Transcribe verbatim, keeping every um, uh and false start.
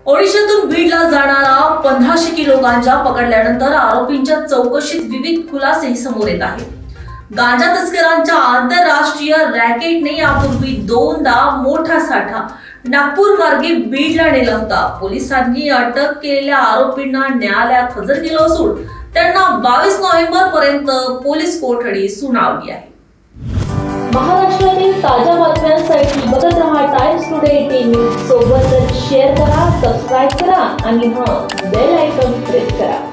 ओडिशातून बीडला जाणारा पंधराशे किलो गांजा पकडल्यानंतर आरोपींच्या चौकशीत विविध खुलासे समोर येत आहेत। गांजा तस्करांच्या आंतरराष्ट्रीय रॅकेटने यापूर्वी दोनदा मोठा साठा नागपूर मार्गे बीडला नेला होता। पोलिसांनी अटक केलेल्या आरोपींना न्यायालयात हजर केलं असून त्यांना बावीस नोव्हेंबर पर्यंत पोलीस कोठडी सुनावली आहे। महाराष्ट्रातील ताज्या बातम्यांसाठी बघत रहा टाइम्स टुडे टीव्ही। सोबतच शेअर करा, सबस्क्राइब करा आणि हां बेल आयकॉन प्रेस करा।